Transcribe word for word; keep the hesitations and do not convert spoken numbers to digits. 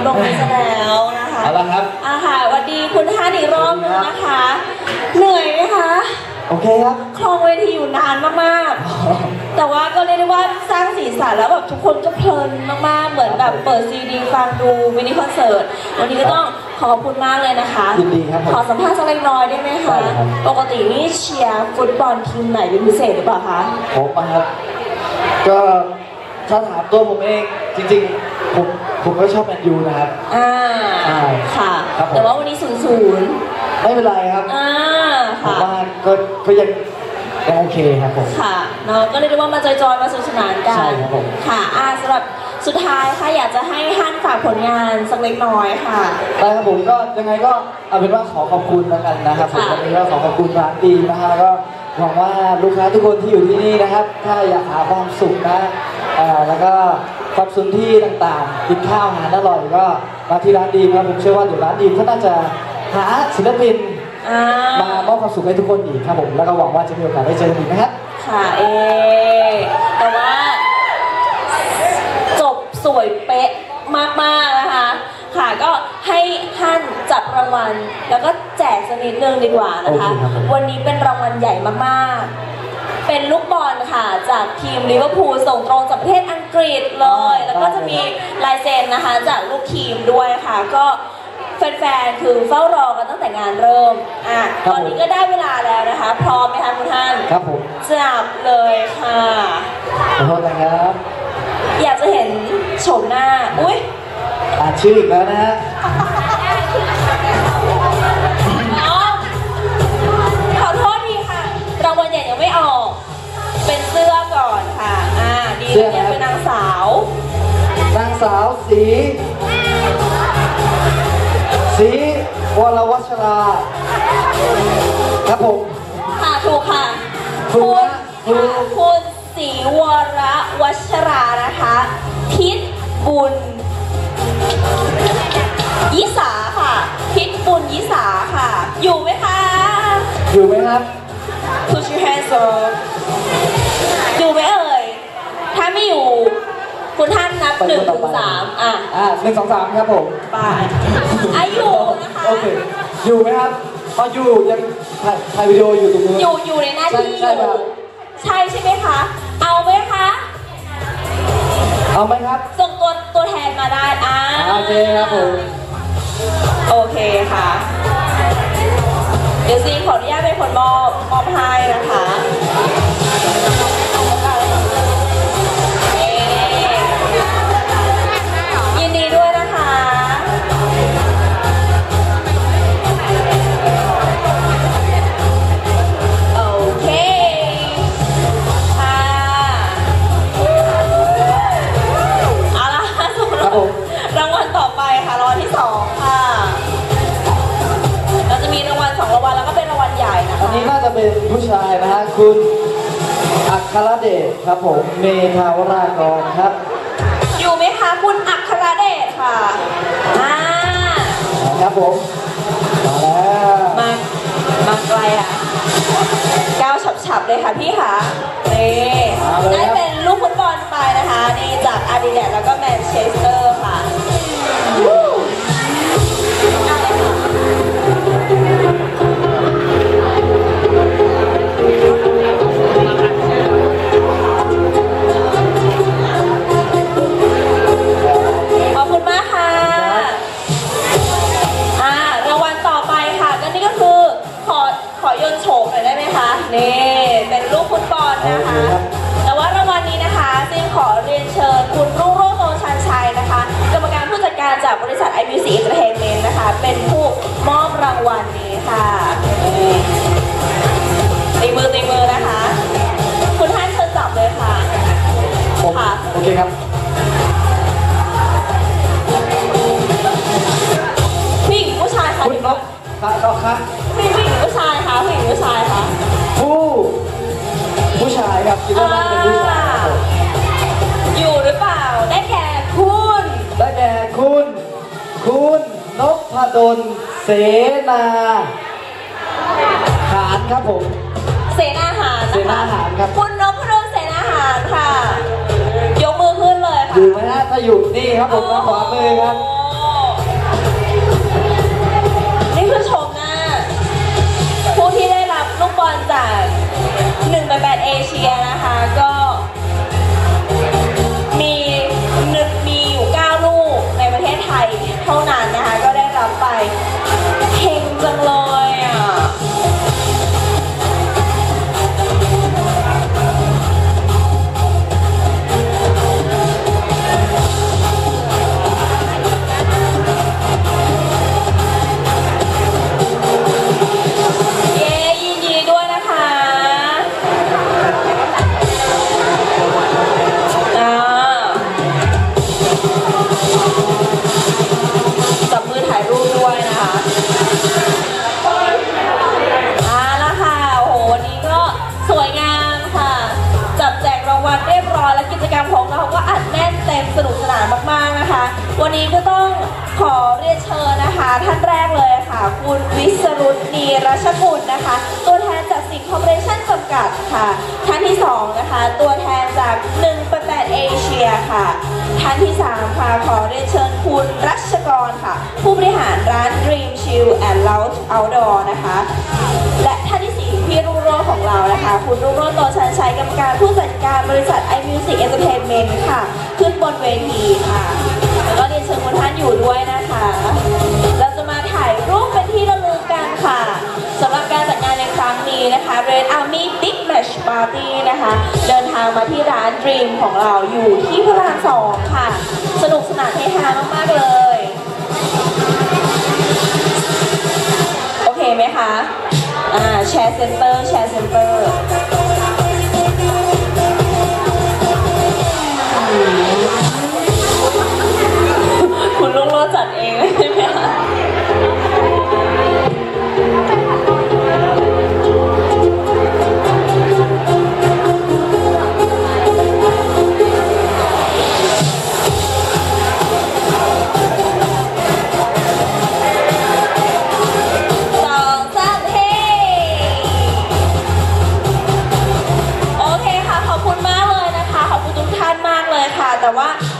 ตรงนี้ซะแล้วนะคะเอาละครับอาค่ะสวัสดีคุณท่านอีกรอบนึงนะคะเหนื่อยไหมคะโอเคครับครองเวทีอยู่นานมากๆแต่ว่าก็เรียกได้ว่าสร้างสีสันแล้วแบบทุกคนก็เพลินมากๆเหมือนแบบเปิดซีดีฟังดูมินิคอนเสิร์ตวันนี้ก็ต้องขอบคุณมากเลยนะคะยินดีครับขอสัมภาษณ์สักเล็กน้อยได้ไหมคะปกตินี่เชียร์ฟุตบอลทีมไหนเป็นพิเศษหรือเปล่าคะผมครับก็ถ้าถามตัวผมเองจริงๆผมผมก็ชอบแมนยูนะครับอ่าค่ะแต่ว่าวันนี้ศูนย์ศูนย์ไม่เป็นไรครับอ่าผมว่าก็ก็ยังยังโอเคครับผมค่ะเนาะก็เรียกได้ว่ามาจอยๆมาสนุกสนานกันใช่ครับผมค่ะอ่าสำหรับสุดท้ายค่ะอยากจะให้ฮั่นฝากผลงานสักเล็กน้อยค่ะได้ครับผมก็ยังไงก็เอาเป็นว่าขอขอบคุณแล้วกันนะครับผมวันนี้ก็ขอขอบคุณร้านดีนะฮะแล้วก็หวังว่าลูกค้าทุกคนที่อยู่ที่นี่นะครับถ้าอยากหาความสุขนะแล้วก็ความสุขที่ต่างๆกินข้าวอาหารอร่อยก็มาที่ร้านดีครับผมเชื่อว่าเดี๋ยวร้านดีก็น่าจะหาศิลปินมามอบความสุขให้ทุกคนอีกครับผมแล้วก็หวังว่าจะมีโอกาสได้เจอกันอีกนะครับค่ะเอแต่ว่าจบสวยเป๊ะมากๆนะคะค่ะก็ให้ท่านจับรางวัลแล้วก็แจกสักนิดนึงดีกว่านะคะวันนี้เป็นรางวัลใหญ่มากๆเป็นลูกบอลค่ะจากทีมลิเวอร์พูลส่งตรงจากประเทศอังกฤษเลยแล้วก็จะมีลายเซ็นนะคะจากลูกทีมด้วยค่ะก็แฟนๆคือเฝ้ารอกันตั้งแต่งานเริ่มอ่ะตอนนี้ก็ได้เวลาแล้วนะคะพร้อมไหมคะคุณท่านครับผมจับเลยค่ะขอโทษนะครับอยากจะเห็นโฉมหน้าอุ้ยอ่านชื่ออีกแล้วนะฮะขอโทษทีค่ะรางวัลใหญ่ยังไม่ออกเป็นเสื้อก่อนค่ะอ่าดีเนี่ยเป็นนางสาวนางสาวสีสีวรวัชราครับผมค่ะถูกค่ะคุณคุณศรีวรวัชรานะคะพิษบุญยิสาค่ะพิษบุญยิสาค่ะอยู่ไหมคะอยู่ไหมครับ Put your hands up อยู่ไหมเอ่ยถ้าไม่อยู่คุณท่านนับหนึ่งถึงสามอ่ะอ่าหนึ่งสองสามครับผมไปอายุนะคะโอเคอยู่ไหมครับพออยู่ยังถ่ายถ่ายวิดีโออยู่ตรงนู้นอยู่อยู่ในหน้าที่อยู่ใช่ใช่ไหมคะเอาไหมคะเอาไหมครับส่งตัวตัวแทนมาได้อ่าโอเคครับผมโอเคค่ะเดี๋ยวซีขออนุญาตเป็นคนมอบมอบให้นะคะยินดีด้วยนะคะโอเคค่ะเอาล่ะรางวัลต่อไปค่ะรางวัลที่สองค่ะเราจะมีรางวัลสองรางวัลแล้วก็เป็นรางวัลใหญ่นะคะอันนี้น่าจะเป็นผู้ชายนะฮะคุณอัครเดชครับผมเมธาวรากรครับอยู่ไหมคะคุณอัครเดชค่ะอ่าครับผมมาแล้วมามาไกลอ่ะก้าวฉับๆเลยค่ะพี่ค่ะนี่ได้เป็นลูกฟุตบอลไปนะคะนี่จากอาดิดาสแล้วก็แมนเชสเตอร์ค่ะขอบคุณมากค่ะอ่ารางวัลต่อไปค่ะก็นี่ก็คือขอขอยนโฉมหน่อยได้ไหมคะนี่เป็นลูกฟุตบอลนะคะแต่ว่ารางวัลนี้นะคะซิมขอเรียนเชิญคุณรุ่งโรจน์โตชันชัยนะคะกรรมการผู้จัดการจากบริษัท ไอ บี ซี Entertainment นะคะเป็นผู้มอบรางวัลนี้ค่ะตีมือตีมือนะคะคุณท่านเชิญจับเลยค่ะค่ะโอเคครับผู้หญิงผู้ชายค่ะคุณนกค่ะต่อค่ะผู้หญิงผู้ชายค่ะผู้หญิงผู้ชายค่ะผู้ผู้ชายครับคิดว่าน่าจะเป็นผู้ชายอยู่หรือเปล่าได้แก่คุณได้แก่คุณคุณนพดลเสนาหารครับผมเสนาหารเสนาหารครับคุณนพดลเสนาหารค่ะยกมือขึ้นเลยค่ะอยู่ไหมฮะถ้าอยู่นี่ครับผมขวามือครับจากหนึ่งแปดแปดเอเชียนะคะก็มีหนึ่งมีอยู่เก้าลูกในประเทศไทยเท่านั้นนะคะก็ได้รับไปเฮงจังเลยอ่ะและกิจกรรมของเราก็อัดแน่นเต็มสนุกสนานมากๆนะคะวันนี้ก็ต้องขอเรียนเชิญนะคะท่านแรกเลยค่ะคุณวิศรุตนีรัชกุลนะคะตัวแทนจากสิงห์คอร์ปอเรชั่นจำกัดค่ะท่านที่สองนะคะตัวแทนจากหนึ่งแปดแปดเอเชียค่ะท่านที่สามค่ะขอเรียนเชิญคุณรัชกรค่ะผู้บริหารร้าน Dream Chill and Lounge Outdoor นะคะและท่านที่สี่พี่รุ่งโรจน์ของเรานะคะคุณรุ่งโรจน์โตชันชัยกรรมการผู้จัดการบริษัท iMusic Entertainment ค่ะขึ้นบนเวทีค่ะแล้วก็เรียนเชิญคุณท่านอยู่ด้วยนะคะเราจะมาถ่ายรูปเป็นที่ระลึกกันค่ะสำหรับการจัดงานในครั้งนี้นะคะ Red Army Big Match Party นะคะเดินทางมาที่ร้าน Dream ของเราอยู่ที่พระรามสองค่ะสนุกสนานเฮฮามากๆเลยโอเคไหมคะอ่าแชร์เซ็นเตอร์แชร์เซ็นเตอร์คุณลุงโลจัดเองใช่ไหมคะแต่ว่า